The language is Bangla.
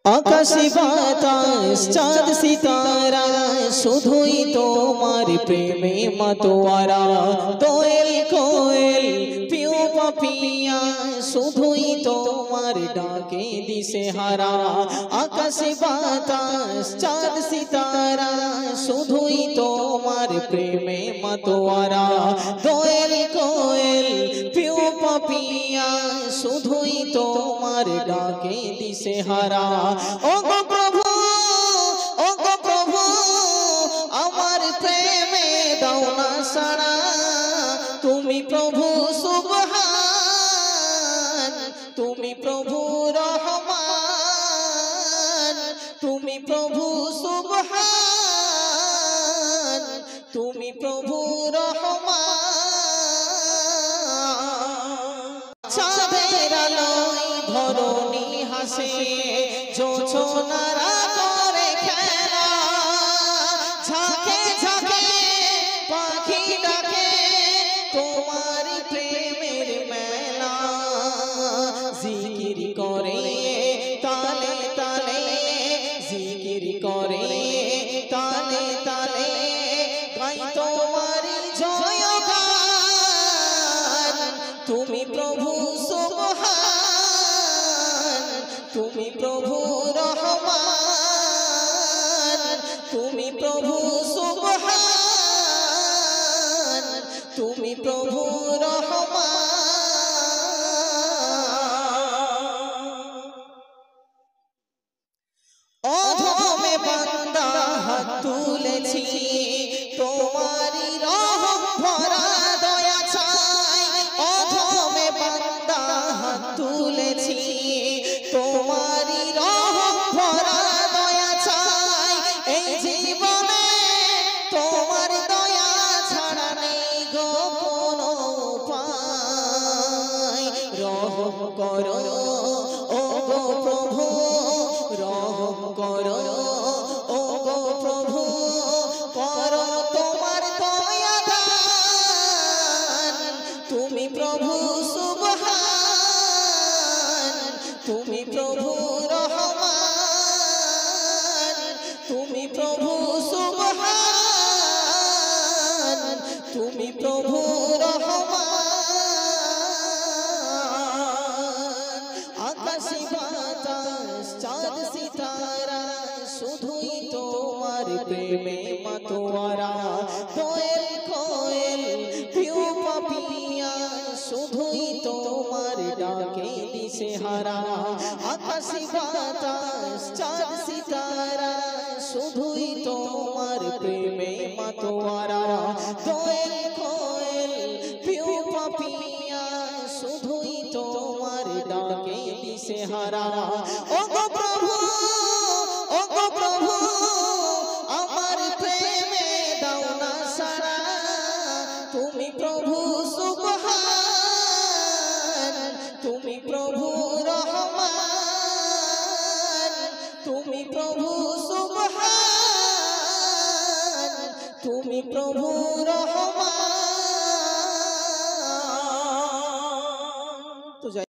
আকাশে বাতাস চাঁদ সিতারা শুধুই তোমার প্রেমে মাতোয়ারা। দোয়েল কোয়েল পিউ পাপিয়া শুধুই তোমার ডাকে দিশেহারা। আকাশে বাতাস চাঁদ সিতারা শুধুই তোমার প্রেমে মাতোয়ারা। দোয়েল কোয়েল পিউ পাপিয়া শুধুই তোমার ডাকে দিশেহারা। ও গো প্রভু, ও গো প্রভু, আমার প্রেমে দাও না সাড়া। তুমি প্রভু সুবহান, তুমি প্রভু রহমান, তুমি প্রভু সুবহান, তুমি প্রভু রহমান। চাঁদের আলোয় ধরণী হাসে, জোছনারা করে খেলা, ঝাঁকে ঝাঁকে পাখি ডাকে তোমার প্রেমের মেলা। জিকির করে তালে তালে, জিকির করে তালে তালে, গাই তোমার জয়গান। তুমি প্রভু সুবহান, তুমি প্রভু রহমান, তুমি প্রভু সুবহান, তুমি প্রভু রহমান। অধমে বান্দা হাত তুলেছি, তোমারই রহম ভরা দয়া চাই। অধমে বান্দা হাত তুলেছি, তোমারই রহম ভরা দয়া চাই। এই জীবনে তোমার দয়া ছাড়া নেই গো কোনো উপায়। রহম করো ও গো প্রভু, রহম করো ও গো প্রভু, করো তোমার দয়া দান। তুমি প্রভু সুবহান, তুমি প্রভু রহমান, তুমি প্রভু সুবহান, তুমি প্রভু রহমান। আকাশে বাতাস চাঁদ সিতারা শুধুই তোমার প্রেমে মাতোয়ারা। দোয়েল কোয়েল পিউ পাপিয়া শুধুই তোমার ডাকে দিশেহারা। আকাশে বাতাস চাঁদ সিতারা শুধুই তোমার প্রেমে মাতোয়ারা। দোয়েল কোয়েল পিউ পাপিয়া শুধুই তোমার ডাকে দিশেহারা। ও গো প্রভু, ও গো প্রভু, আমার প্রেমে দাও না সাড়া। তুমি প্রভু সুবহান, তুমি প্রভু রহমান, তুমি প্রভু সুবহান, তুমি প্রভু রহমান।